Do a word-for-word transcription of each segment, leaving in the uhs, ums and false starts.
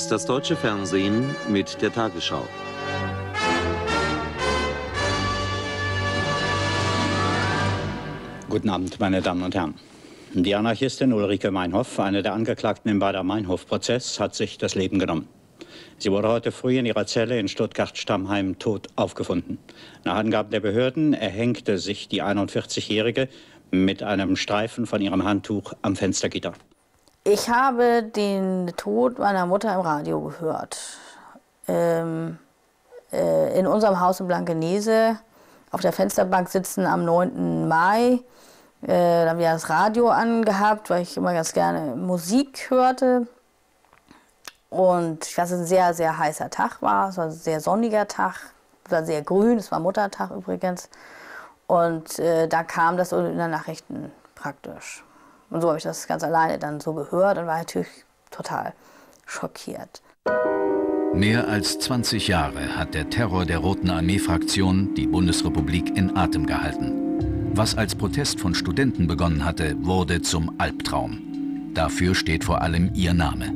ist das deutsche Fernsehen mit der Tagesschau. Guten Abend, meine Damen und Herren. Die Anarchistin Ulrike Meinhof, eine der Angeklagten im Baader-Meinhof-Prozess, hat sich das Leben genommen. Sie wurde heute früh in ihrer Zelle in Stuttgart-Stammheim tot aufgefunden. Nach Angaben der Behörden erhängte sich die einundvierzigjährige mit einem Streifen von ihrem Handtuch am Fenstergitter. Ich habe den Tod meiner Mutter im Radio gehört. Ähm, äh, in unserem Haus in Blankenese, auf der Fensterbank sitzen am neunten Mai. Äh, da haben wir das Radio angehabt, weil ich immer ganz gerne Musik hörte. Und ich weiß, dass es ein sehr, sehr heißer Tag war. Es war ein sehr sonniger Tag. Es war sehr grün. Es war Muttertag übrigens. Und äh, da kam das in den Nachrichten praktisch. Und so habe ich das ganz alleine dann so gehört und war natürlich total schockiert. Mehr als zwanzig Jahre hat der Terror der Roten Armee-Fraktion die Bundesrepublik in Atem gehalten. Was als Protest von Studenten begonnen hatte, wurde zum Albtraum. Dafür steht vor allem ihr Name.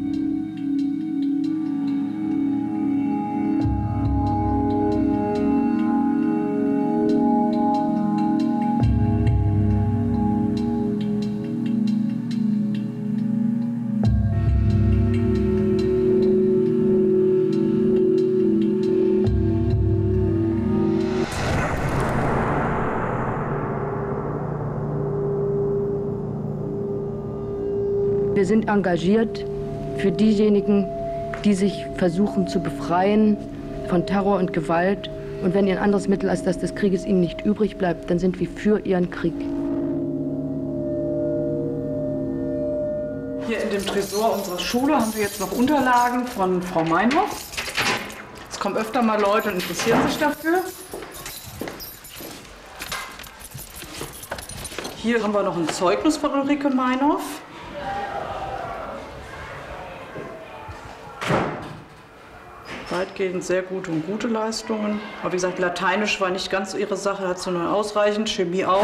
Wir sind engagiert für diejenigen, die sich versuchen zu befreien von Terror und Gewalt. Und wenn ein anderes Mittel als das des Krieges ihnen nicht übrig bleibt, dann sind wir für ihren Krieg. Hier in dem Tresor unserer Schule haben wir jetzt noch Unterlagen von Frau Meinhof. Es kommen öfter mal Leute und interessieren sich dafür. Hier haben wir noch ein Zeugnis von Ulrike Meinhof. Weitgehend sehr gute und gute Leistungen. Aber wie gesagt, Lateinisch war nicht ganz so ihre Sache, hat sie nur ausreichend, Chemie auch.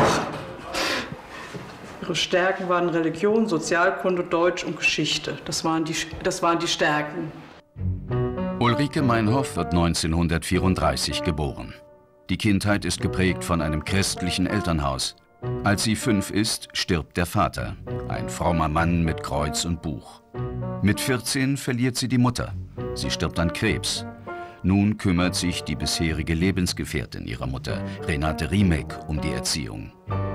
Ihre Stärken waren Religion, Sozialkunde, Deutsch und Geschichte. Das waren die, das waren die Stärken. Ulrike Meinhof wird neunzehnhundertvierunddreißig geboren. Die Kindheit ist geprägt von einem christlichen Elternhaus. Als sie fünf ist, stirbt der Vater, ein frommer Mann mit Kreuz und Buch. Mit vierzehn verliert sie die Mutter. Sie stirbt an Krebs. Nun kümmert sich die bisherige Lebensgefährtin ihrer Mutter, Renate Riemek, um die Erziehung.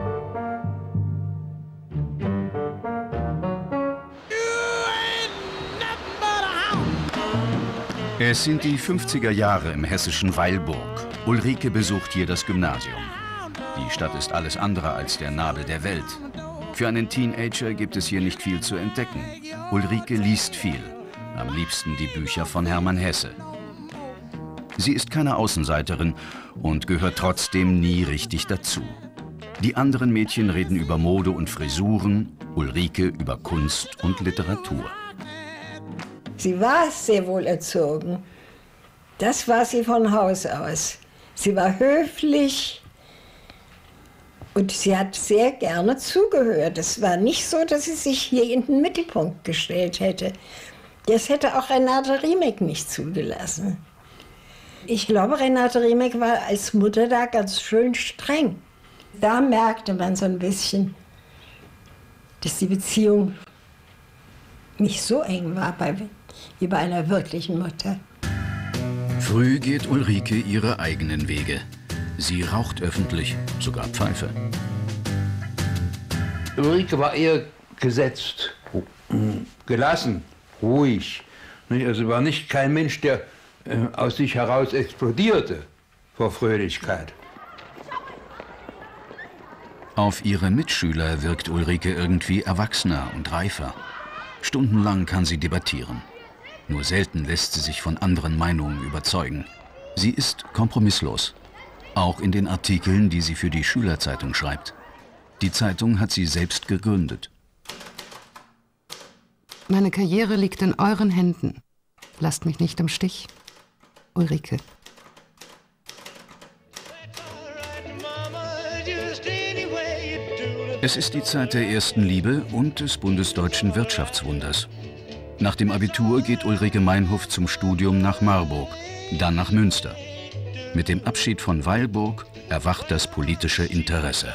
Es sind die fünfziger Jahre im hessischen Weilburg. Ulrike besucht hier das Gymnasium. Die Stadt ist alles andere als der Nabel der Welt. Für einen Teenager gibt es hier nicht viel zu entdecken. Ulrike liest viel, am liebsten die Bücher von Hermann Hesse. Sie ist keine Außenseiterin und gehört trotzdem nie richtig dazu. Die anderen Mädchen reden über Mode und Frisuren, Ulrike über Kunst und Literatur. Sie war sehr wohl erzogen. Das war sie von Haus aus. Sie war höflich. Und sie hat sehr gerne zugehört. Es war nicht so, dass sie sich hier in den Mittelpunkt gestellt hätte. Das hätte auch Renate Riemek nicht zugelassen. Ich glaube, Renate Riemek war als Mutter da ganz schön streng. Da merkte man so ein bisschen, dass die Beziehung nicht so eng war bei, wie bei einer wirklichen Mutter. Früh geht Ulrike ihre eigenen Wege. Sie raucht öffentlich, sogar Pfeife. Ulrike war eher gesetzt, gelassen, ruhig. Also war nicht kein Mensch, der äh, aus sich heraus explodierte vor Fröhlichkeit. Auf ihre Mitschüler wirkt Ulrike irgendwie erwachsener und reifer. Stundenlang kann sie debattieren. Nur selten lässt sie sich von anderen Meinungen überzeugen. Sie ist kompromisslos. Auch in den Artikeln, die sie für die Schülerzeitung schreibt. Die Zeitung hat sie selbst gegründet. Meine Karriere liegt in euren Händen. Lasst mich nicht im Stich. Ulrike. Es ist die Zeit der ersten Liebe und des bundesdeutschen Wirtschaftswunders. Nach dem Abitur geht Ulrike Meinhof zum Studium nach Marburg, dann nach Münster. Mit dem Abschied von Weilburg erwacht das politische Interesse.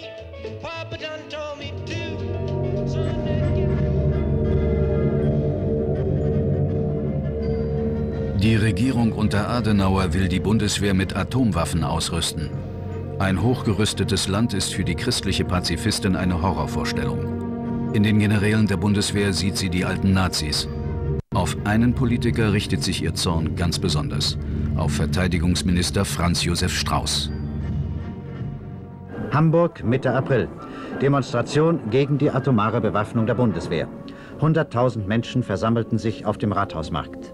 Die Regierung unter Adenauer will die Bundeswehr mit Atomwaffen ausrüsten. Ein hochgerüstetes Land ist für die christliche Pazifistin eine Horrorvorstellung. In den Generälen der Bundeswehr sieht sie die alten Nazis. Auf einen Politiker richtet sich ihr Zorn ganz besonders: auf Verteidigungsminister Franz Josef Strauß. Hamburg, Mitte April. Demonstration gegen die atomare Bewaffnung der Bundeswehr. hunderttausend Menschen versammelten sich auf dem Rathausmarkt.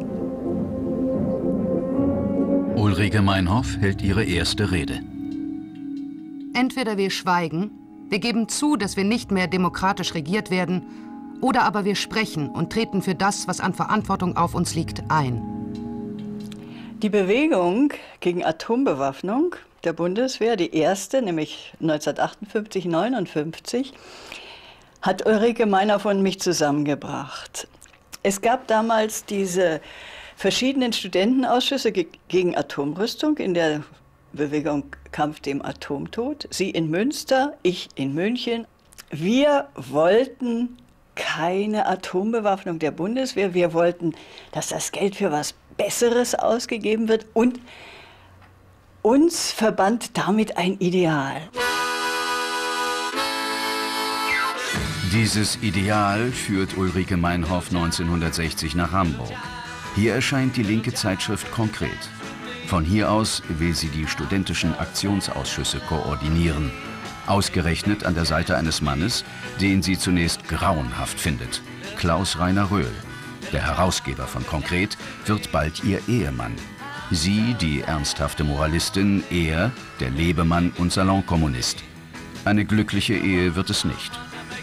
Ulrike Meinhof hält ihre erste Rede. Entweder wir schweigen, wir geben zu, dass wir nicht mehr demokratisch regiert werden, oder aber wir sprechen und treten für das, was an Verantwortung auf uns liegt, ein. Die Bewegung gegen Atombewaffnung der Bundeswehr, die erste, nämlich neunzehnhundertachtundfünfzig neunundfünfzig, hat Ulrike Meinhof und mich zusammengebracht. Es gab damals diese verschiedenen Studentenausschüsse ge gegen Atomrüstung in der Bewegung Kampf dem Atomtod. Sie in Münster, ich in München. Wir wollten keine Atombewaffnung der Bundeswehr. Wir wollten, dass das Geld für was Besseres ausgegeben wird, und uns verband damit ein Ideal. Dieses Ideal führt Ulrike Meinhof neunzehnhundertsechzig nach Hamburg. Hier erscheint die linke Zeitschrift Konkret. Von hier aus will sie die studentischen Aktionsausschüsse koordinieren. Ausgerechnet an der Seite eines Mannes, den sie zunächst grauenhaft findet: Klaus Rainer Röhl. Der Herausgeber von Konkret wird bald ihr Ehemann. Sie, die ernsthafte Moralistin, er, der Lebemann und Salonkommunist. Eine glückliche Ehe wird es nicht.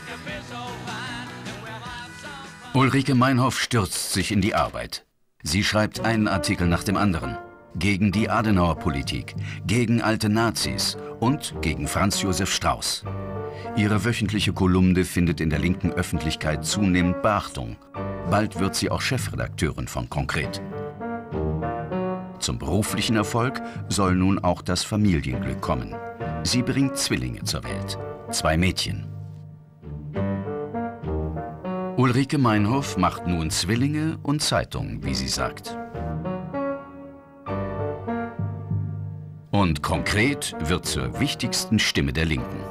Ulrike Meinhof stürzt sich in die Arbeit. Sie schreibt einen Artikel nach dem anderen. Gegen die Adenauer-Politik, gegen alte Nazis und gegen Franz Josef Strauß. Ihre wöchentliche Kolumne findet in der linken Öffentlichkeit zunehmend Beachtung. Bald wird sie auch Chefredakteurin von Konkret. Zum beruflichen Erfolg soll nun auch das Familienglück kommen. Sie bringt Zwillinge zur Welt. Zwei Mädchen. Ulrike Meinhof macht nun Zwillinge und Zeitung, wie sie sagt. Und Konkret wird zur wichtigsten Stimme der Linken.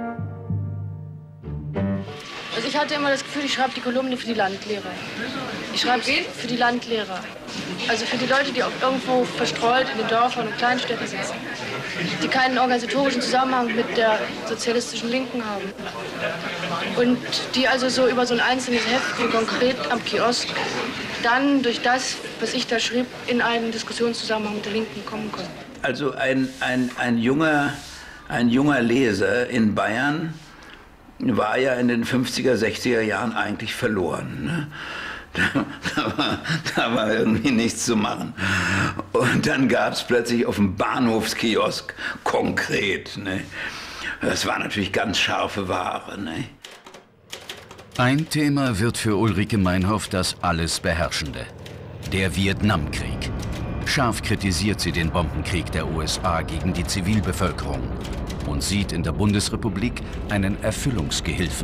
Also ich hatte immer das Gefühl, ich schreibe die Kolumne für die Landlehrer. Ich schreibe sie für die Landlehrer. Also für die Leute, die auch irgendwo verstreut in den Dörfern und Kleinstädten sitzen. Die keinen organisatorischen Zusammenhang mit der sozialistischen Linken haben. Und die also so über so ein einzelnes Heft wie Konkret am Kiosk dann durch das, was ich da schrieb, in einen Diskussionszusammenhang mit der Linken kommen konnten. Also ein, ein, ein, junger, ein junger Leser in Bayern war ja in den fünfziger, sechziger Jahren eigentlich verloren. Ne? Da, da, war, da war irgendwie nichts zu machen. Und dann gab es plötzlich auf dem Bahnhofskiosk Konkret. Ne? Das war natürlich ganz scharfe Ware. Ne? Ein Thema wird für Ulrike Meinhof das alles Beherrschende: der Vietnamkrieg. Scharf kritisiert sie den Bombenkrieg der U S A gegen die Zivilbevölkerung und sieht in der Bundesrepublik einen Erfüllungsgehilfen.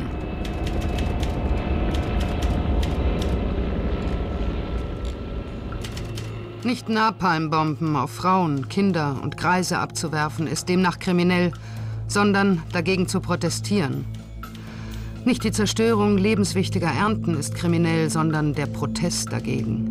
Nicht Napalmbomben auf Frauen, Kinder und Greise abzuwerfen, ist demnach kriminell, sondern dagegen zu protestieren. Nicht die Zerstörung lebenswichtiger Ernten ist kriminell, sondern der Protest dagegen.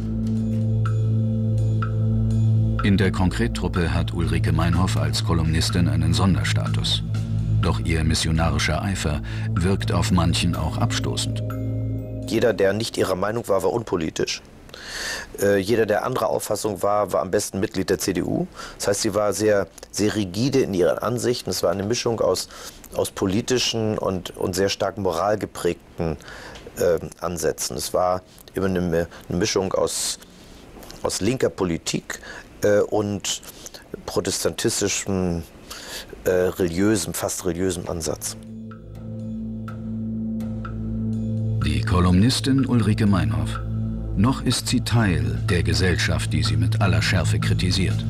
In der Konkrettruppe hat Ulrike Meinhof als Kolumnistin einen Sonderstatus. Doch ihr missionarischer Eifer wirkt auf manchen auch abstoßend. Jeder, der nicht ihrer Meinung war, war unpolitisch. Äh, jeder, der anderer Auffassung war, war am besten Mitglied der C D U. Das heißt, sie war sehr, sehr rigide in ihren Ansichten. Es war eine Mischung aus, aus politischen und, und sehr stark moralgeprägten äh, Ansätzen. Es war immer eine, eine Mischung aus, aus linker Politik äh, und protestantistischem, äh, religiösem, fast religiösem Ansatz. Die Die Kolumnistin Ulrike Meinhof. Noch ist sie Teil der Gesellschaft, die sie mit aller Schärfe kritisiert.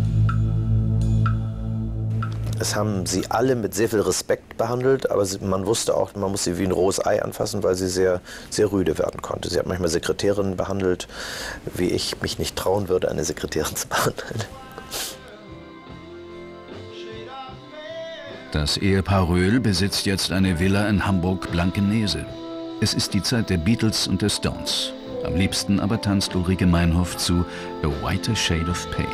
Es haben sie alle mit sehr viel Respekt behandelt, aber sie, man wusste auch, man muss sie wie ein rohes Ei anfassen, weil sie sehr, sehr rüde werden konnte. Sie hat manchmal Sekretärinnen behandelt, wie ich mich nicht trauen würde, eine Sekretärin zu behandeln. Das Ehepaar Röhl besitzt jetzt eine Villa in Hamburg-Blankenese. Es ist die Zeit der Beatles und der Stones. Am liebsten aber tanzt Ulrike Meinhof zu A Whiter Shade of Pale.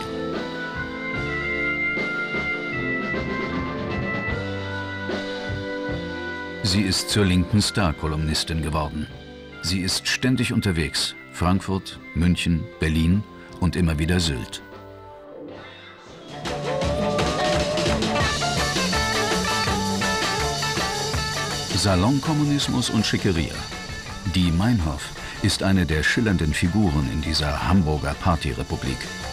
Sie ist zur linken Star-Kolumnistin geworden. Sie ist ständig unterwegs. Frankfurt, München, Berlin und immer wieder Sylt. Salonkommunismus und Schickeria. Die Meinhof ist eine der schillernden Figuren in dieser Hamburger Partyrepublik.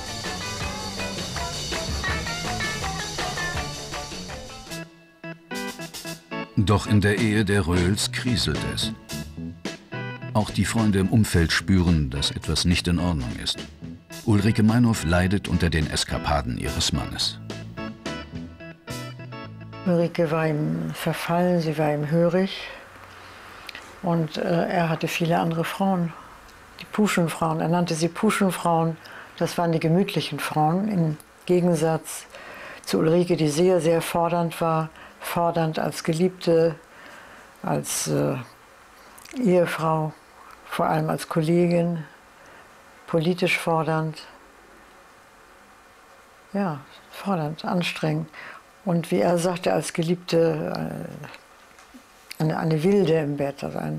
Doch in der Ehe der Röhls kriselt es. Auch die Freunde im Umfeld spüren, dass etwas nicht in Ordnung ist. Ulrike Meinhof leidet unter den Eskapaden ihres Mannes. Ulrike war ihm verfallen, sie war ihm hörig. Und äh, er hatte viele andere Frauen, die Puschenfrauen. Er nannte sie Puschenfrauen. Das waren die gemütlichen Frauen, im Gegensatz zu Ulrike, die sehr, sehr fordernd war. Fordernd als Geliebte, als äh, Ehefrau, vor allem als Kollegin, politisch fordernd. Ja, fordernd, anstrengend. Und wie er sagte, als Geliebte äh, eine, eine Wilde im Bett. Also ein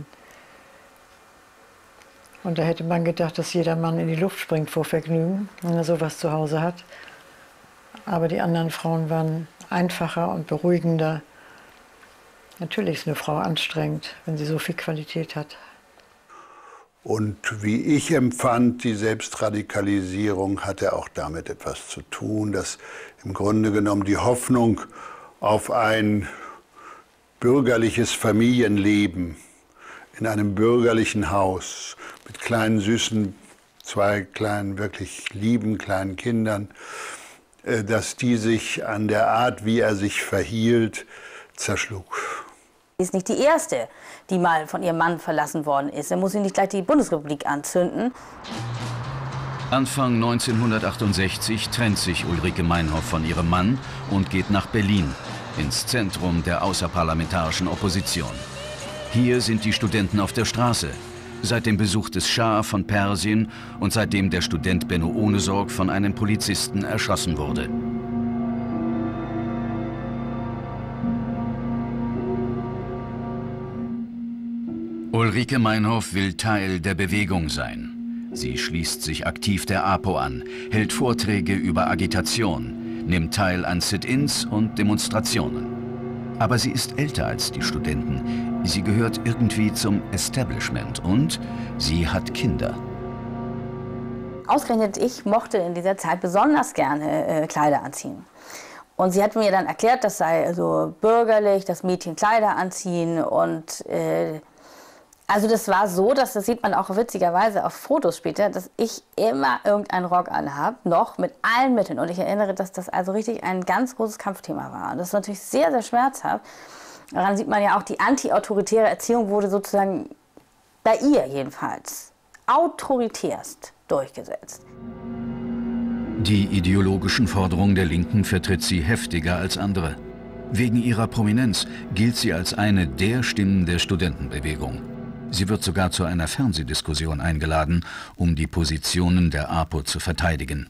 Und da hätte man gedacht, dass jeder Mann in die Luft springt vor Vergnügen, wenn er sowas zu Hause hat. Aber die anderen Frauen waren einfacher und beruhigender. Natürlich ist eine Frau anstrengend, wenn sie so viel Qualität hat. Und wie ich empfand, die Selbstradikalisierung hatte auch damit etwas zu tun, dass im Grunde genommen die Hoffnung auf ein bürgerliches Familienleben in einem bürgerlichen Haus mit kleinen, süßen, zwei kleinen, wirklich lieben kleinen Kindern, dass die sich an der Art, wie er sich verhielt, zerschlug. Sie ist nicht die Erste, die mal von ihrem Mann verlassen worden ist. Er muss sie nicht gleich die Bundesrepublik anzünden. Anfang neunzehnhundertachtundsechzig trennt sich Ulrike Meinhof von ihrem Mann und geht nach Berlin, ins Zentrum der außerparlamentarischen Opposition. Hier sind die Studenten auf der Straße. Seit dem Besuch des Schah von Persien und seitdem der Student Benno Ohnesorg von einem Polizisten erschossen wurde. Ulrike Meinhof will Teil der Bewegung sein. Sie schließt sich aktiv der APO an, hält Vorträge über Agitation, nimmt teil an Sit-ins und Demonstrationen. Aber sie ist älter als die Studenten. Sie gehört irgendwie zum Establishment und sie hat Kinder. Ausgerechnet ich mochte in dieser Zeit besonders gerne äh, Kleider anziehen. Und sie hat mir dann erklärt, das sei also bürgerlich, dass Mädchen Kleider anziehen. Und äh, also das war so, dass das sieht man auch witzigerweise auf Fotos später, dass ich immer irgendeinen Rock anhabe, noch mit allen Mitteln. Und ich erinnere, dass das also richtig ein ganz großes Kampfthema war. Und das ist natürlich sehr, sehr schmerzhaft. Daran sieht man ja auch, die anti-autoritäre Erziehung wurde sozusagen, bei ihr jedenfalls, autoritärst durchgesetzt. Die ideologischen Forderungen der Linken vertritt sie heftiger als andere. Wegen ihrer Prominenz gilt sie als eine der Stimmen der Studentenbewegung. Sie wird sogar zu einer Fernsehdiskussion eingeladen, um die Positionen der APO zu verteidigen.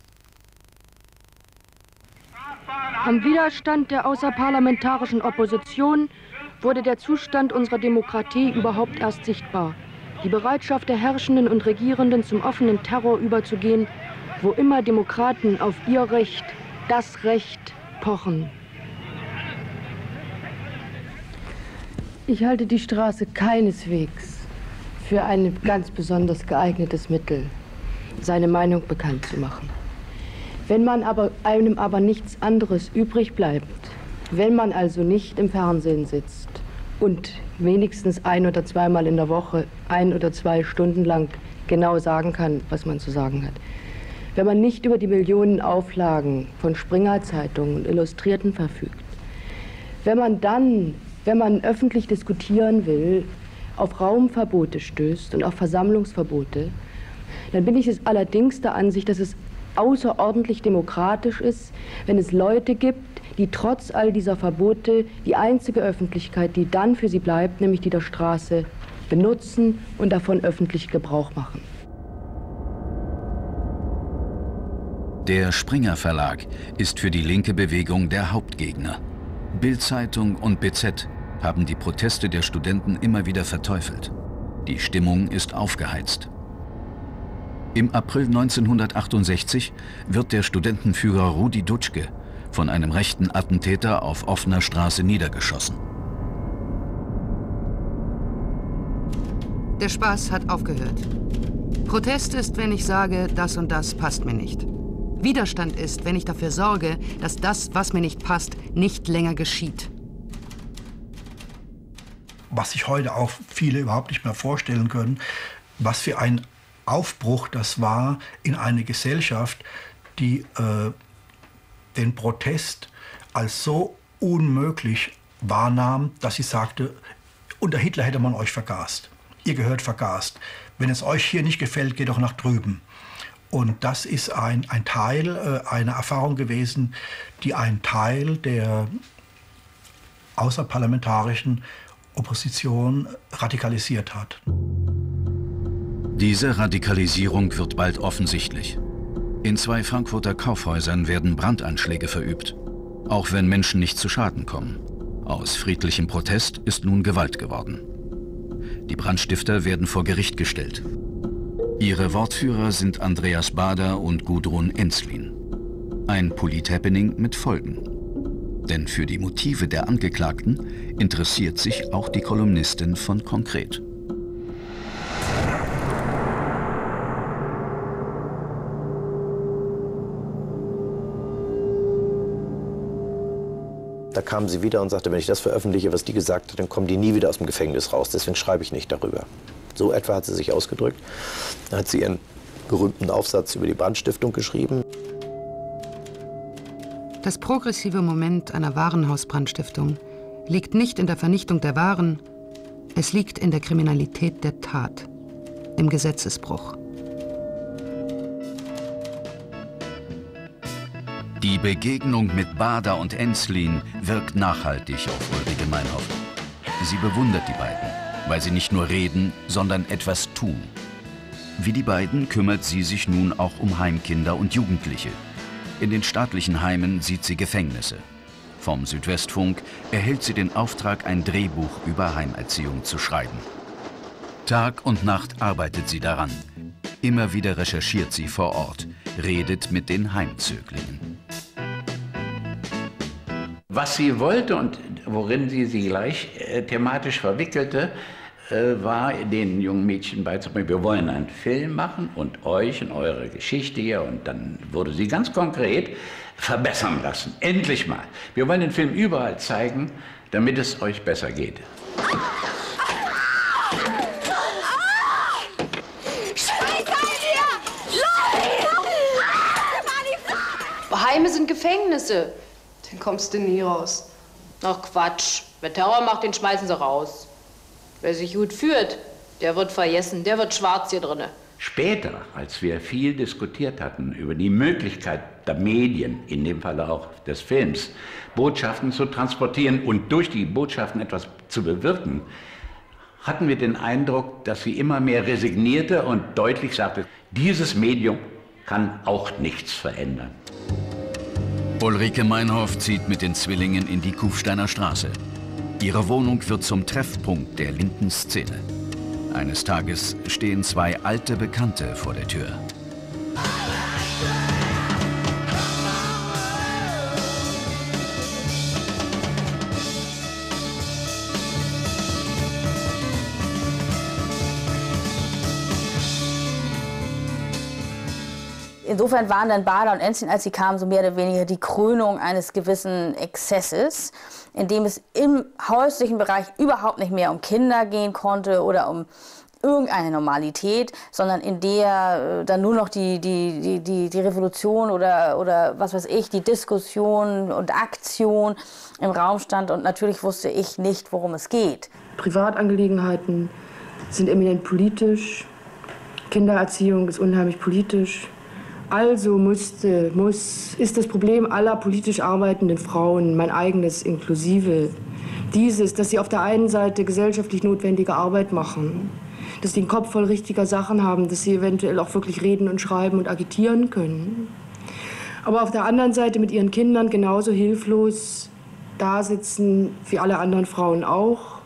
Am Widerstand der außerparlamentarischen Opposition wurde der Zustand unserer Demokratie überhaupt erst sichtbar. Die Bereitschaft der Herrschenden und Regierenden, zum offenen Terror überzugehen, wo immer Demokraten auf ihr Recht, das Recht, pochen. Ich halte die Straße keineswegs für ein ganz besonders geeignetes Mittel, seine Meinung bekannt zu machen. Wenn man aber, einem aber nichts anderes übrig bleibt, wenn man also nicht im Fernsehen sitzt und wenigstens ein oder zweimal in der Woche, ein oder zwei Stunden lang genau sagen kann, was man zu sagen hat. Wenn man nicht über die Millionen Auflagen von Springer-Zeitungen und Illustrierten verfügt, wenn man dann, wenn man öffentlich diskutieren will, auf Raumverbote stößt und auf Versammlungsverbote, dann bin ich es allerdings der Ansicht, dass es außerordentlich demokratisch ist, wenn es Leute gibt, die trotz all dieser Verbote die einzige Öffentlichkeit, die dann für sie bleibt, nämlich die der Straße, benutzen und davon öffentlich Gebrauch machen. Der Springer Verlag ist für die linke Bewegung der Hauptgegner. Bild-Zeitung und B Z haben die Proteste der Studenten immer wieder verteufelt. Die Stimmung ist aufgeheizt. Im April neunzehnhundertachtundsechzig wird der Studentenführer Rudi Dutschke von einem rechten Attentäter auf offener Straße niedergeschossen. Der Spaß hat aufgehört. Protest ist, wenn ich sage, das und das passt mir nicht. Widerstand ist, wenn ich dafür sorge, dass das, was mir nicht passt, nicht länger geschieht. Was sich heute auch viele überhaupt nicht mehr vorstellen können, was für ein Aufbruch das war in eine Gesellschaft, die äh, den Protest als so unmöglich wahrnahm, dass sie sagte, unter Hitler hätte man euch vergast. Ihr gehört vergast. Wenn es euch hier nicht gefällt, geht doch nach drüben. Und das ist ein, ein Teil äh, einer Erfahrung gewesen, die einen Teil der außerparlamentarischen Opposition radikalisiert hat. Diese Radikalisierung wird bald offensichtlich. In zwei Frankfurter Kaufhäusern werden Brandanschläge verübt, auch wenn Menschen nicht zu Schaden kommen. Aus friedlichem Protest ist nun Gewalt geworden. Die Brandstifter werden vor Gericht gestellt. Ihre Wortführer sind Andreas Baader und Gudrun Ensslin. Ein Polit-Happening mit Folgen. Denn für die Motive der Angeklagten interessiert sich auch die Kolumnistin von Konkret. Da kam sie wieder und sagte, wenn ich das veröffentliche, was die gesagt hat, dann kommen die nie wieder aus dem Gefängnis raus. Deswegen schreibe ich nicht darüber. So etwa hat sie sich ausgedrückt. Dann hat sie ihren berühmten Aufsatz über die Brandstiftung geschrieben. Das progressive Moment einer Warenhausbrandstiftung liegt nicht in der Vernichtung der Waren, es liegt in der Kriminalität der Tat, im Gesetzesbruch. Die Begegnung mit Baader und Ensslin wirkt nachhaltig auf Ulrike Meinhof. Sie bewundert die beiden, weil sie nicht nur reden, sondern etwas tun. Wie die beiden kümmert sie sich nun auch um Heimkinder und Jugendliche. In den staatlichen Heimen sieht sie Gefängnisse. Vom Südwestfunk erhält sie den Auftrag, ein Drehbuch über Heimerziehung zu schreiben. Tag und Nacht arbeitet sie daran. Immer wieder recherchiert sie vor Ort, redet mit den Heimzöglingen. Was sie wollte und worin sie sie gleich äh, thematisch verwickelte, äh, war den jungen Mädchen beizubringen, wir wollen einen Film machen und euch und eure Geschichte hier, und dann wurde sie ganz konkret verbessern lassen. Endlich mal. Wir wollen den Film überall zeigen, damit es euch besser geht. Heime sind Gefängnisse. Dann kommst du nie raus. Ach Quatsch. Wer Terror macht, den schmeißen sie raus. Wer sich gut führt, der wird vergessen, der wird schwarz hier drinne. Später, als wir viel diskutiert hatten über die Möglichkeit der Medien, in dem Falle auch des Films, Botschaften zu transportieren und durch die Botschaften etwas zu bewirken, hatten wir den Eindruck, dass sie immer mehr resignierte und deutlich sagte, dieses Medium kann auch nichts verändern. Ulrike Meinhof zieht mit den Zwillingen in die Kufsteiner Straße. Ihre Wohnung wird zum Treffpunkt der linken Szene. Eines Tages stehen zwei alte Bekannte vor der Tür. insofern waren dann Bader und Enslin, als sie kamen, so mehr oder weniger die Krönung eines gewissen Exzesses, in dem es im häuslichen Bereich überhaupt nicht mehr um Kinder gehen konnte oder um irgendeine Normalität, sondern in der äh, dann nur noch die, die, die, die, die Revolution oder, oder was weiß ich, die Diskussion und Aktion im Raum stand. Und natürlich wusste ich nicht, worum es geht. Privatangelegenheiten sind eminent politisch. Kindererziehung ist unheimlich politisch. Also musste, muss, ist das Problem aller politisch arbeitenden Frauen, mein eigenes inklusive, dieses, dass sie auf der einen Seite gesellschaftlich notwendige Arbeit machen, dass sie den Kopf voll richtiger Sachen haben, dass sie eventuell auch wirklich reden und schreiben und agitieren können. Aber auf der anderen Seite mit ihren Kindern genauso hilflos dasitzen wie alle anderen Frauen auch.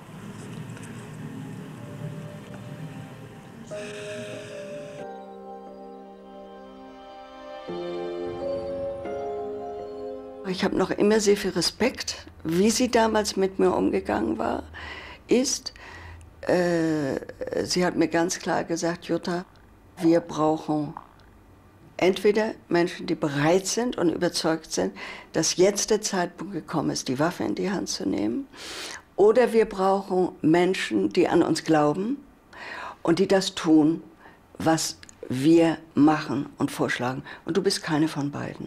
Ich habe noch immer sehr viel Respekt, wie sie damals mit mir umgegangen war, ist, äh, sie hat mir ganz klar gesagt, Jutta, wir brauchen entweder Menschen, die bereit sind und überzeugt sind, dass jetzt der Zeitpunkt gekommen ist, die Waffe in die Hand zu nehmen, oder wir brauchen Menschen, die an uns glauben und die das tun, was wir machen und vorschlagen. Und du bist keine von beiden.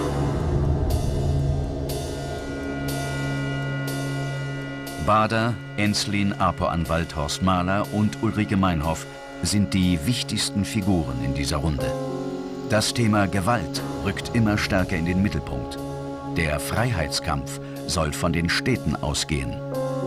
Bader, Enslin, Apo-Anwalt Horst Mahler und Ulrike Meinhof sind die wichtigsten Figuren in dieser Runde. Das Thema Gewalt rückt immer stärker in den Mittelpunkt. Der Freiheitskampf soll von den Städten ausgehen.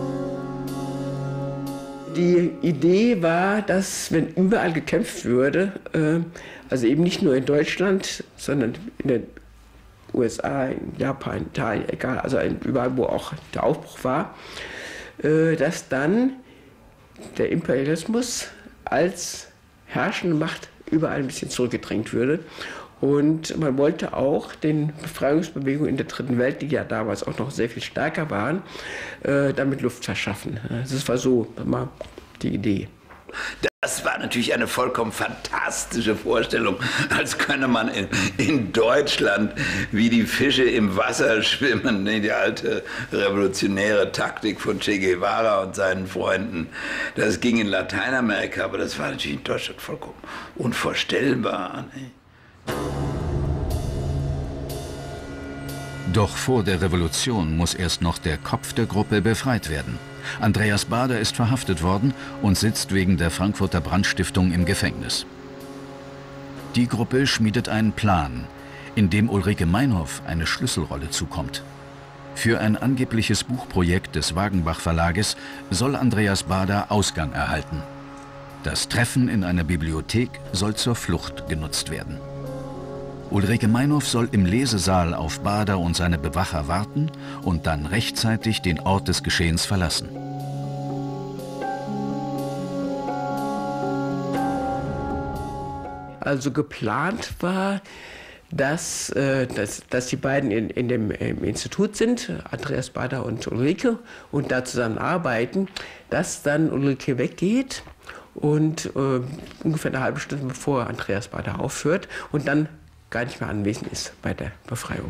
Die Idee war, dass, wenn überall gekämpft würde, äh, also eben nicht nur in Deutschland, sondern in den U S A, in Japan, Italien, egal, also überall, wo auch der Aufbruch war, dass dann der Imperialismus als herrschende Macht überall ein bisschen zurückgedrängt würde. Und man wollte auch den Befreiungsbewegungen in der Dritten Welt, die ja damals auch noch sehr viel stärker waren, damit Luft verschaffen. Das war so mal die Idee. Das war natürlich eine vollkommen fantastische Vorstellung, als könne man in, in Deutschland wie die Fische im Wasser schwimmen, die alte revolutionäre Taktik von Che Guevara und seinen Freunden. Das ging in Lateinamerika, aber das war natürlich in Deutschland vollkommen unvorstellbar. Ne? Doch vor der Revolution muss erst noch der Kopf der Gruppe befreit werden. Andreas Bader ist verhaftet worden und sitzt wegen der Frankfurter Brandstiftung im Gefängnis. Die Gruppe schmiedet einen Plan, in dem Ulrike Meinhof eine Schlüsselrolle zukommt. Für ein angebliches Buchprojekt des Wagenbach Verlages soll Andreas Bader Ausgang erhalten. Das Treffen in einer Bibliothek soll zur Flucht genutzt werden. Ulrike Meinhof soll im Lesesaal auf Bader und seine Bewacher warten und dann rechtzeitig den Ort des Geschehens verlassen. Also geplant war, dass, äh, dass, dass die beiden in, in dem im Institut sind, Andreas Bader und Ulrike, und da zusammen arbeiten, dass dann Ulrike weggeht und äh, ungefähr eine halbe Stunde bevor Andreas Bader aufhört und dann gar nicht mehr anwesend ist bei der Befreiung.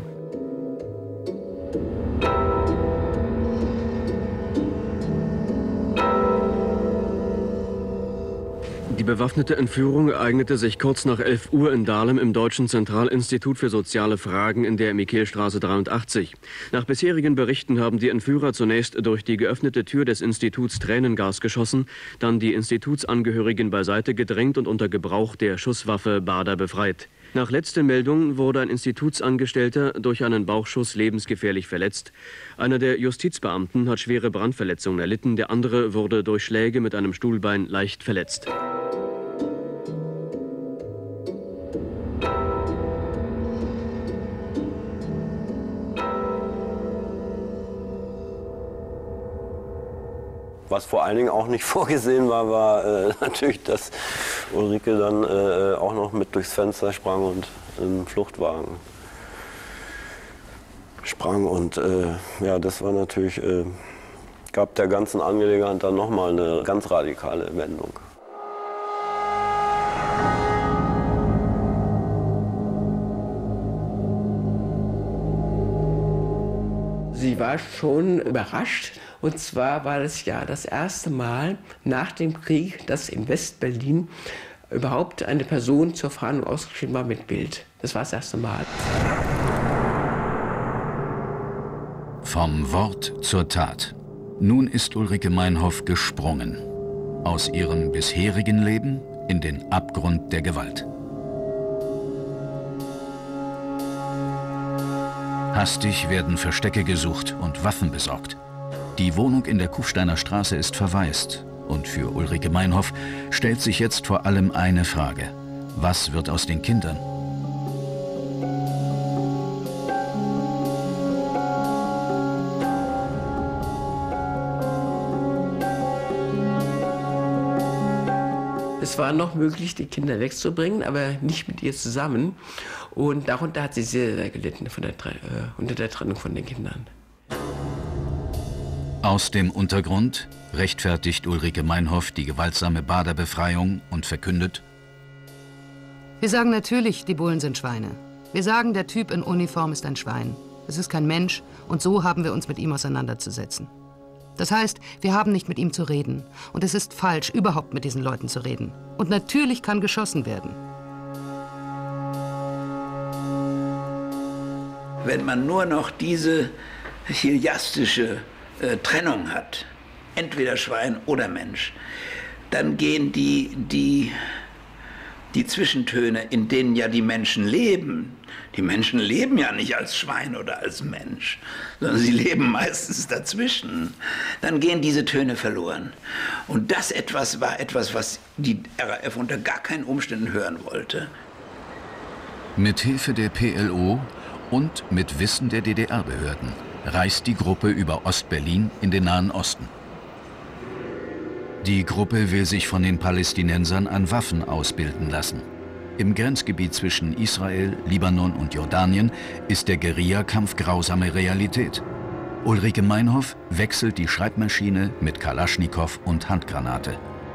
Die bewaffnete Entführung ereignete sich kurz nach elf Uhr in Dahlem im Deutschen Zentralinstitut für soziale Fragen in der Michelstraße dreiundachtzig. Nach bisherigen Berichten haben die Entführer zunächst durch die geöffnete Tür des Instituts Tränengas geschossen, dann die Institutsangehörigen beiseite gedrängt und unter Gebrauch der Schusswaffe Bader befreit. Nach letzten Meldungen wurde ein Institutsangestellter durch einen Bauchschuss lebensgefährlich verletzt. Einer der Justizbeamten hat schwere Brandverletzungen erlitten, der andere wurde durch Schläge mit einem Stuhlbein leicht verletzt. Was vor allen Dingen auch nicht vorgesehen war, war äh, natürlich, dass Ulrike dann äh, auch noch mit durchs Fenster sprang und im Fluchtwagen sprang. Und äh, ja, das war natürlich, äh, gab der ganzen Angelegenheit dann nochmal eine ganz radikale Wendung. sie war schon überrascht. Und zwar war das ja das erste Mal nach dem Krieg, dass in West-Berlin überhaupt eine Person zur Fahndung ausgeschrieben war mit Bild. Das war das erste Mal. Vom Wort zur Tat. Nun ist Ulrike Meinhof gesprungen. Aus ihrem bisherigen Leben in den Abgrund der Gewalt. Hastig werden Verstecke gesucht und Waffen besorgt. Die Wohnung in der Kufsteiner Straße ist verwaist. Und für Ulrike Meinhof stellt sich jetzt vor allem eine Frage. Was wird aus den Kindern? Es war noch möglich, die Kinder wegzubringen, aber nicht mit ihr zusammen. Und darunter hat sie sehr, sehr gelitten von der, äh, unter der Trennung von den Kindern. Aus dem Untergrund rechtfertigt Ulrike Meinhof die gewaltsame Baderbefreiung und verkündet: Wir sagen natürlich, die Bullen sind Schweine. Wir sagen, der Typ in Uniform ist ein Schwein. Es ist kein Mensch und so haben wir uns mit ihm auseinanderzusetzen. Das heißt, wir haben nicht mit ihm zu reden. Und es ist falsch, überhaupt mit diesen Leuten zu reden. Und natürlich kann geschossen werden. Wenn man nur noch diese chiastische äh, Trennung hat, entweder Schwein oder Mensch, dann gehen die, die, die Zwischentöne, in denen ja die Menschen leben, die Menschen leben ja nicht als Schwein oder als Mensch, sondern sie leben meistens dazwischen, dann gehen diese Töne verloren. Und das etwas war etwas, was die R A F unter gar keinen Umständen hören wollte. Mit Hilfe der P L O und mit Wissen der D D R-Behörden reist die Gruppe über Ostberlin in den Nahen Osten. Die Gruppe will sich von den Palästinensern an Waffen ausbilden lassen. Im Grenzgebiet zwischen Israel, Libanon und Jordanien ist der Guerillakampf grausame Realität. Ulrike Meinhof wechselt die Schreibmaschine mit Kalaschnikow und Handgranate.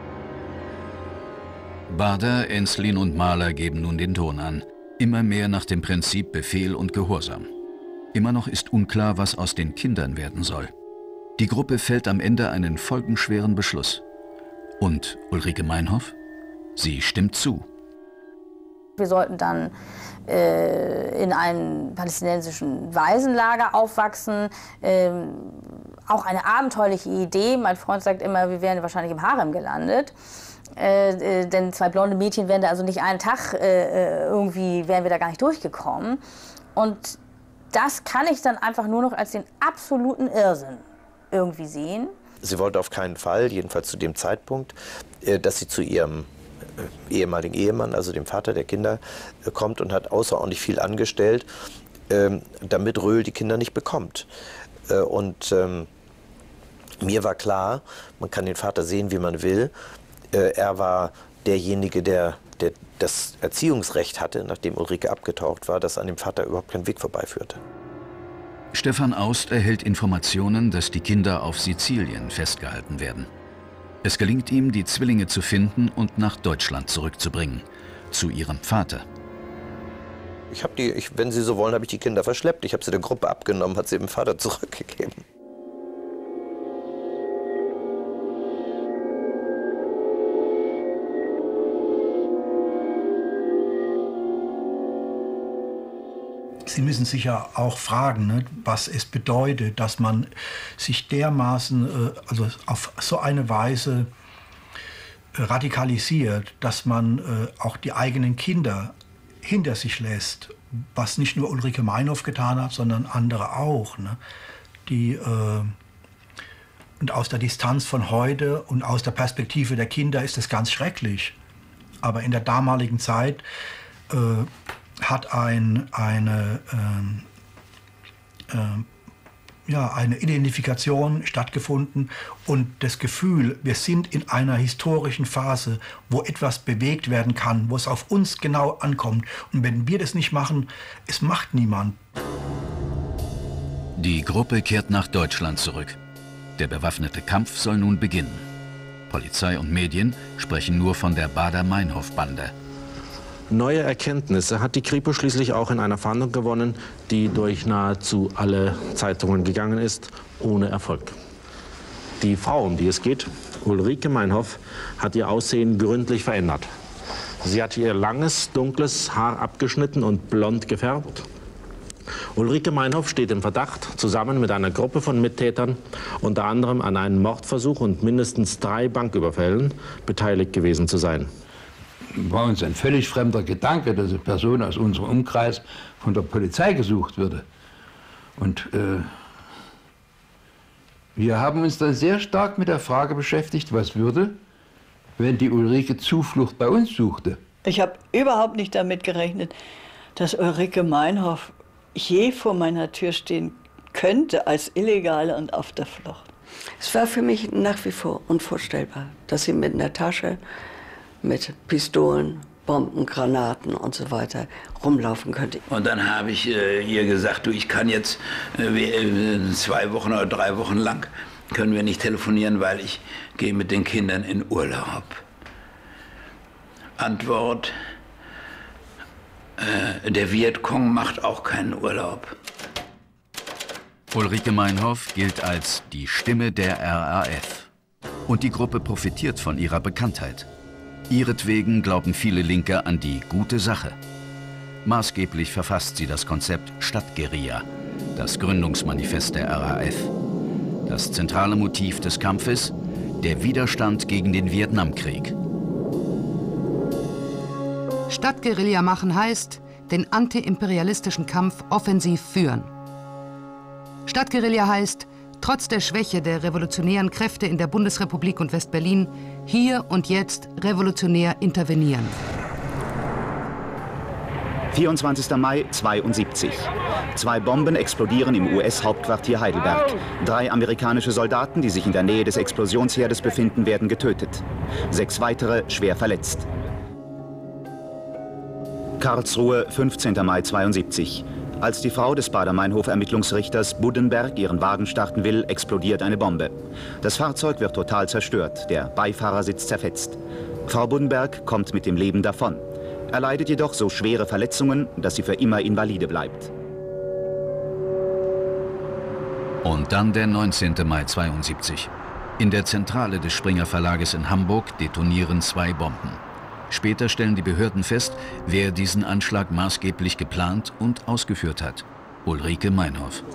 Bader, Enslin und Mahler geben nun den Ton an. Immer mehr nach dem Prinzip Befehl und Gehorsam. Immer noch ist unklar, was aus den Kindern werden soll. Die Gruppe fällt am Ende einen folgenschweren Beschluss. Und Ulrike Meinhof? Sie stimmt zu. Wir sollten dann äh, in einem palästinensischen Waisenlager aufwachsen. Ähm, auch eine abenteuerliche Idee. Mein Freund sagt immer, wir wären wahrscheinlich im Harem gelandet. Äh, äh, denn zwei blonde Mädchen wären da also nicht einen Tag, äh, irgendwie wären wir da gar nicht durchgekommen. Und das kann ich dann einfach nur noch als den absoluten Irrsinn irgendwie sehen. Sie wollte auf keinen Fall, jedenfalls zu dem Zeitpunkt, äh, dass sie zu ihrem ehemaligen Ehemann, also dem Vater der Kinder, kommt und hat außerordentlich viel angestellt, ähm, damit Röhl die Kinder nicht bekommt. Äh, und ähm, mir war klar, man kann den Vater sehen, wie man will. Äh, er war derjenige, der, der das Erziehungsrecht hatte, nachdem Ulrike abgetaucht war, dass an dem Vater überhaupt kein Weg vorbeiführte. Stefan Aust erhält Informationen, dass die Kinder auf Sizilien festgehalten werden. Es gelingt ihm, die Zwillinge zu finden und nach Deutschland zurückzubringen, zu ihrem Vater. Ich habe die, ich, wenn Sie so wollen, habe ich die Kinder verschleppt. Ich habe sie der Gruppe abgenommen, hat sie dem Vater zurückgegeben. Sie müssen sich ja auch fragen, ne, was es bedeutet, dass man sich dermaßen, äh, also auf so eine Weise äh, radikalisiert, dass man äh, auch die eigenen Kinder hinter sich lässt, was nicht nur Ulrike Meinhof getan hat, sondern andere auch. Ne, die, äh, und aus der Distanz von heute und aus der Perspektive der Kinder ist es ganz schrecklich. Aber in der damaligen Zeit äh, hat ein, eine, ähm, äh, ja, eine Identifikation stattgefunden und das Gefühl, wir sind in einer historischen Phase, wo etwas bewegt werden kann, wo es auf uns genau ankommt. Und wenn wir das nicht machen, es macht niemand. Die Gruppe kehrt nach Deutschland zurück. Der bewaffnete Kampf soll nun beginnen. Polizei und Medien sprechen nur von der Bader-Meinhof-Bande. neue Erkenntnisse hat die Kripo schließlich auch in einer Fahndung gewonnen, die durch nahezu alle Zeitungen gegangen ist, ohne Erfolg. Die Frau, um die es geht, Ulrike Meinhof, hat ihr Aussehen gründlich verändert. Sie hat ihr langes, dunkles Haar abgeschnitten und blond gefärbt. Ulrike Meinhof steht im Verdacht, zusammen mit einer Gruppe von Mittätern, unter anderem an einem Mordversuch und mindestens drei Banküberfällen, beteiligt gewesen zu sein. War uns ein völlig fremder Gedanke, dass eine Person aus unserem Umkreis von der Polizei gesucht würde. Und äh, wir haben uns dann sehr stark mit der Frage beschäftigt, was würde, wenn die Ulrike Zuflucht bei uns suchte. Ich habe überhaupt nicht damit gerechnet, dass Ulrike Meinhof je vor meiner Tür stehen könnte als Illegale und auf der Flucht. Es war für mich nach wie vor unvorstellbar, dass sie mit einer Tasche, mit Pistolen, Bomben, Granaten und so weiter rumlaufen könnte. Und dann habe ich äh, ihr gesagt, du, ich kann jetzt äh, zwei Wochen oder drei Wochen lang können wir nicht telefonieren, weil ich gehe mit den Kindern in Urlaub. Antwort: Der Vietcong macht auch keinen Urlaub. Ulrike Meinhof gilt als die Stimme der R A F. Und die Gruppe profitiert von ihrer Bekanntheit. Ihretwegen glauben viele Linke an die gute Sache. Maßgeblich verfasst sie das Konzept Stadtguerilla, das Gründungsmanifest der R A F. Das zentrale Motiv des Kampfes: der Widerstand gegen den Vietnamkrieg. Stadtguerilla machen heißt, den antiimperialistischen Kampf offensiv führen. Stadtguerilla heißt, trotz der Schwäche der revolutionären Kräfte in der Bundesrepublik und West-Berlin hier und jetzt revolutionär intervenieren. vierundzwanzigster Mai zweiundsiebzig. Zwei Bomben explodieren im U S-Hauptquartier Heidelberg. Drei amerikanische Soldaten, die sich in der Nähe des Explosionsherdes befinden, werden getötet. Sechs weitere schwer verletzt. Karlsruhe, fünfzehnter Mai zweiundsiebzig. Als die Frau des Baader-Meinhof-Ermittlungsrichters Buddenberg ihren Wagen starten will, explodiert eine Bombe. Das Fahrzeug wird total zerstört, der Beifahrersitz zerfetzt. Frau Buddenberg kommt mit dem Leben davon. Erleidet jedoch so schwere Verletzungen, dass sie für immer Invalide bleibt. Und dann der neunzehnte Mai zweiundsiebzig. In der Zentrale des Springer Verlages in Hamburg detonieren zwei Bomben. Später stellen die Behörden fest, wer diesen Anschlag maßgeblich geplant und ausgeführt hat: Ulrike Meinhof.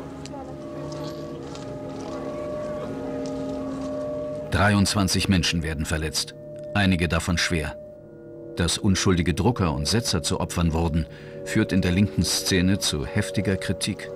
dreiundzwanzig Menschen werden verletzt, einige davon schwer. Dass unschuldige Drucker und Setzer zu Opfern wurden, führt in der linken Szene zu heftiger Kritik.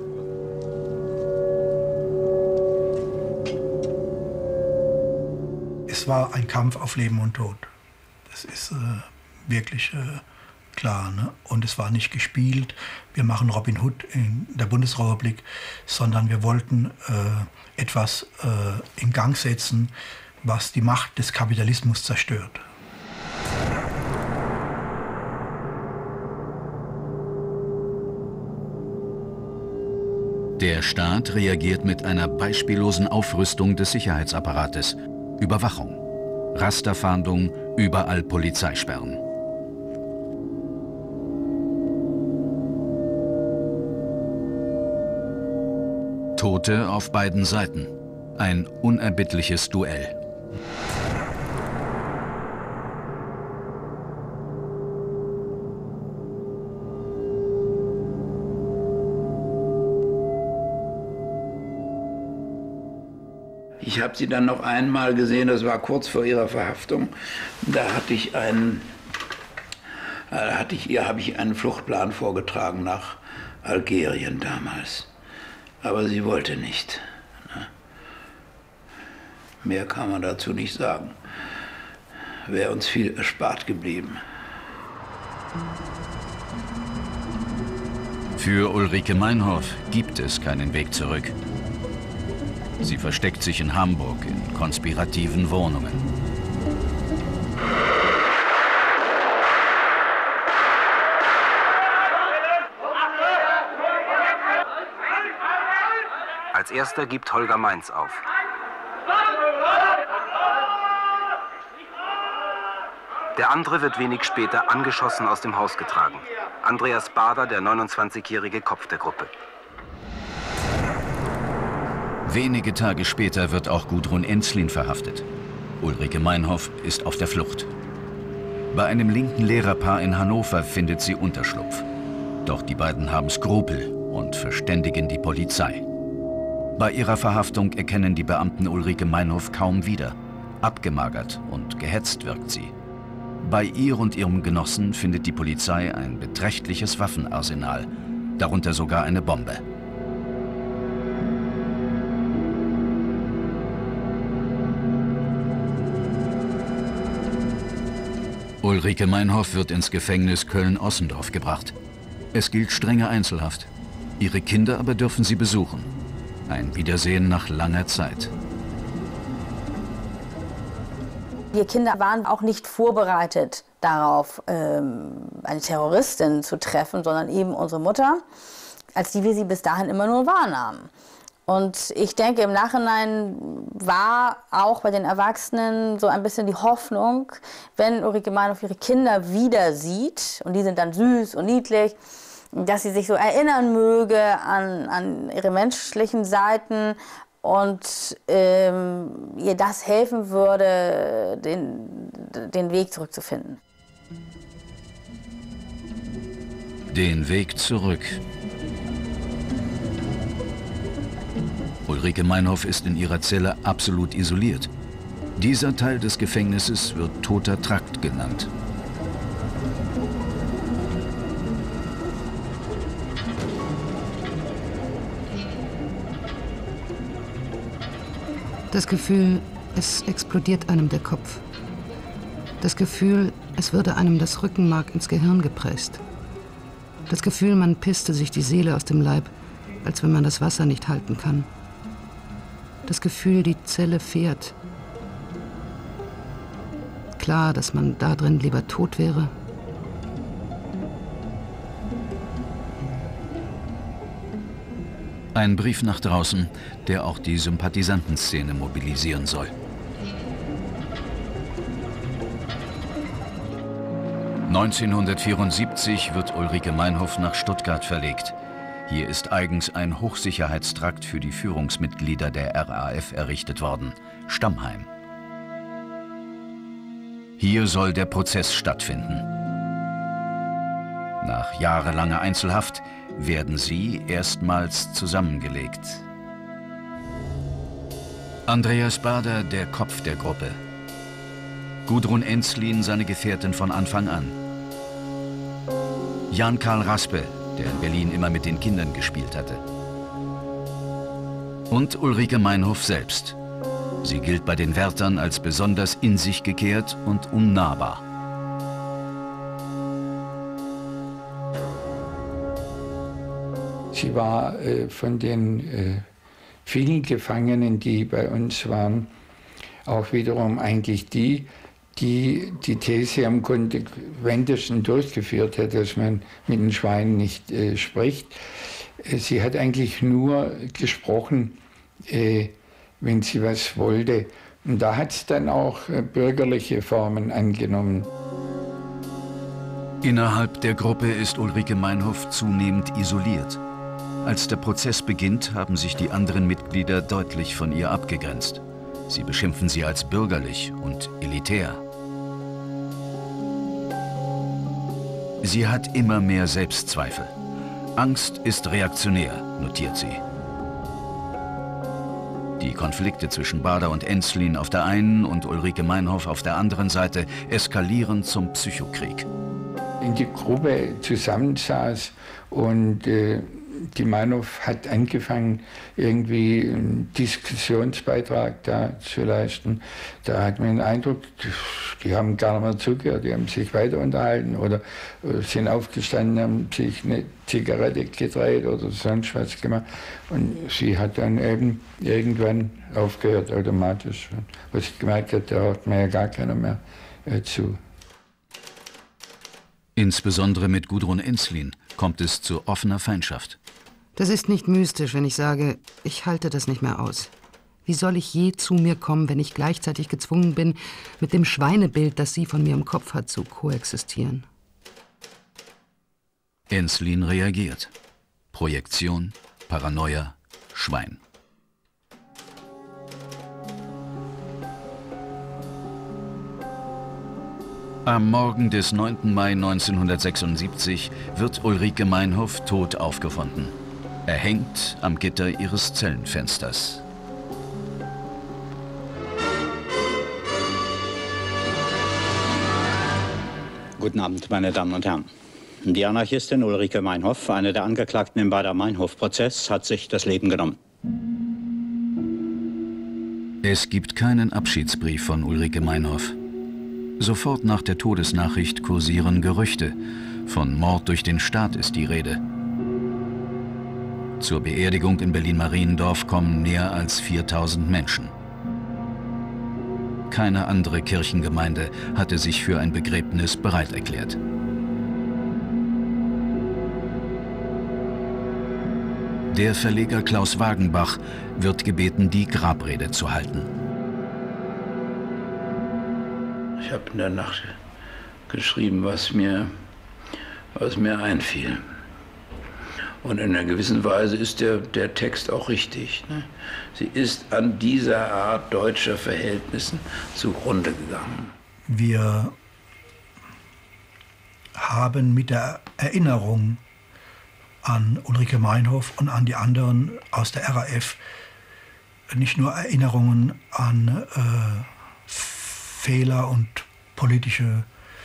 Es war ein Kampf auf Leben und Tod. Das ist äh, wirklich äh, klar. Ne? Und es war nicht gespielt, wir machen Robin Hood in der Bundesrepublik, sondern wir wollten äh, etwas äh, in Gang setzen, was die Macht des Kapitalismus zerstört. Der Staat reagiert mit einer beispiellosen Aufrüstung des Sicherheitsapparates. Überwachung, Rasterfahndung, überall Polizeisperren. Tote auf beiden Seiten. Ein unerbittliches Duell. Ich habe sie dann noch einmal gesehen, das war kurz vor ihrer Verhaftung. Da hatte ich einen, da hatte ich, ihr habe ich einen Fluchtplan vorgetragen nach Algerien damals. Aber sie wollte nicht. Mehr kann man dazu nicht sagen. Wäre uns viel erspart geblieben. Für Ulrike Meinhof gibt es keinen Weg zurück. Sie versteckt sich in Hamburg in konspirativen Wohnungen. Als erster gibt Holger Mainz auf. Der andere wird wenig später angeschossen aus dem Haus getragen. Andreas Baader, der neunundzwanzigjährige Kopf der Gruppe. Wenige Tage später wird auch Gudrun Ensslin verhaftet. Ulrike Meinhof ist auf der Flucht. Bei einem linken Lehrerpaar in Hannover findet sie Unterschlupf. Doch die beiden haben Skrupel und verständigen die Polizei. Bei ihrer Verhaftung erkennen die Beamten Ulrike Meinhof kaum wieder. Abgemagert und gehetzt wirkt sie. Bei ihr und ihrem Genossen findet die Polizei ein beträchtliches Waffenarsenal, darunter sogar eine Bombe. Ulrike Meinhof wird ins Gefängnis Köln-Ossendorf gebracht. Es gilt strenge Einzelhaft. Ihre Kinder aber dürfen sie besuchen. Ein Wiedersehen nach langer Zeit. Wir Kinder waren auch nicht vorbereitet darauf, ähm, eine Terroristin zu treffen, sondern eben unsere Mutter, als die wir sie bis dahin immer nur wahrnahmen. Und ich denke, im Nachhinein war auch bei den Erwachsenen so ein bisschen die Hoffnung, wenn Ulrike Meinhof ihre Kinder wieder sieht, und die sind dann süß und niedlich, dass sie sich so erinnern möge an, an ihre menschlichen Seiten und ähm, ihr das helfen würde, den, den Weg zurückzufinden. Den Weg zurück. Ulrike Meinhof ist in ihrer Zelle absolut isoliert. Dieser Teil des Gefängnisses wird toter Trakt genannt. Das Gefühl, es explodiert einem der Kopf. Das Gefühl, es würde einem das Rückenmark ins Gehirn gepresst. Das Gefühl, man pisste sich die Seele aus dem Leib, als wenn man das Wasser nicht halten kann. Das Gefühl, die Zelle fährt. Klar, dass man da drin lieber tot wäre. Ein Brief nach draußen, der auch die Sympathisantenszene mobilisieren soll. neunzehnhundertvierundsiebzig wird Ulrike Meinhof nach Stuttgart verlegt. Hier ist eigens ein Hochsicherheitstrakt für die Führungsmitglieder der R A F errichtet worden, Stammheim. Hier soll der Prozess stattfinden. Nach jahrelanger Einzelhaft werden sie erstmals zusammengelegt. Andreas Baader, der Kopf der Gruppe. Gudrun Ensslin, seine Gefährtin von Anfang an. Jan-Karl Raspe, der in Berlin immer mit den Kindern gespielt hatte. Und Ulrike Meinhof selbst. Sie gilt bei den Wärtern als besonders in sich gekehrt und unnahbar. Sie war äh, von den äh, vielen Gefangenen, die bei uns waren, auch wiederum eigentlich die, die die These am konsequentesten durchgeführt hat, dass man mit den Schweinen nicht äh, spricht. Äh, sie hat eigentlich nur gesprochen, äh, wenn sie was wollte. Und da hat es dann auch äh, bürgerliche Formen angenommen. Innerhalb der Gruppe ist Ulrike Meinhof zunehmend isoliert. Als der Prozess beginnt, haben sich die anderen Mitglieder deutlich von ihr abgegrenzt. Sie beschimpfen sie als bürgerlich und elitär. Sie hat immer mehr Selbstzweifel. Angst ist reaktionär, notiert sie. Die Konflikte zwischen Baader und Ensslin auf der einen und Ulrike Meinhof auf der anderen Seite eskalieren zum Psychokrieg. In die Gruppe zusammensaß und äh, die Meinhof hat angefangen, irgendwie einen Diskussionsbeitrag da zu leisten. Da hat man den Eindruck, die haben gar nicht mehr zugehört, die haben sich weiter unterhalten oder sind aufgestanden, haben sich eine Zigarette gedreht oder sonst was gemacht. Und sie hat dann eben irgendwann aufgehört, automatisch. Was ich gemerkt habe, da hört mir ja gar keiner mehr äh, zu. Insbesondere mit Gudrun Ensslin kommt es zu offener Feindschaft. Das ist nicht mystisch, wenn ich sage, ich halte das nicht mehr aus. Wie soll ich je zu mir kommen, wenn ich gleichzeitig gezwungen bin, mit dem Schweinebild, das sie von mir im Kopf hat, zu koexistieren? Enslin reagiert. Projektion, Paranoia, Schwein. Am Morgen des neunten Mai neunzehnhundertsechsundsiebzig wird Ulrike Meinhof tot aufgefunden. Erhängt am Gitter ihres Zellenfensters. Guten Abend, meine Damen und Herren. Die Anarchistin Ulrike Meinhof, eine der Angeklagten im Baader-Meinhof-Prozess, hat sich das Leben genommen. Es gibt keinen Abschiedsbrief von Ulrike Meinhof. Sofort nach der Todesnachricht kursieren Gerüchte. Von Mord durch den Staat ist die Rede. Zur Beerdigung in Berlin-Mariendorf kommen mehr als viertausend Menschen. Keine andere Kirchengemeinde hatte sich für ein Begräbnis bereit erklärt. Der Verleger Klaus Wagenbach wird gebeten, die Grabrede zu halten. Ich habe in der Nacht geschrieben, was mir, was mir einfiel. Und in einer gewissen Weise ist der, der Text auch richtig. Ne? Sie ist an dieser Art deutscher Verhältnissen zugrunde gegangen. Wir haben mit der Erinnerung an Ulrike Meinhof und an die anderen aus der R A F nicht nur Erinnerungen an äh, Fehler und politische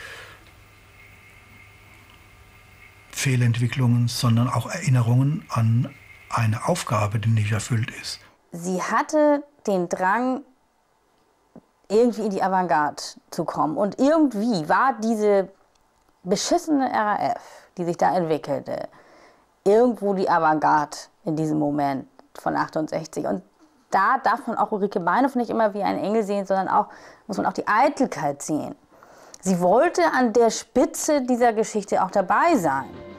Fehlentwicklungen, sondern auch Erinnerungen an eine Aufgabe, die nicht erfüllt ist. Sie hatte den Drang, irgendwie in die Avantgarde zu kommen. Und irgendwie war diese beschissene R A F, die sich da entwickelte, irgendwo die Avantgarde in diesem Moment von achtundsechzig. Und da darf man auch Ulrike Meinhof nicht immer wie einen Engel sehen, sondern auch, muss man auch die Eitelkeit sehen. Sie wollte an der Spitze dieser Geschichte auch dabei sein.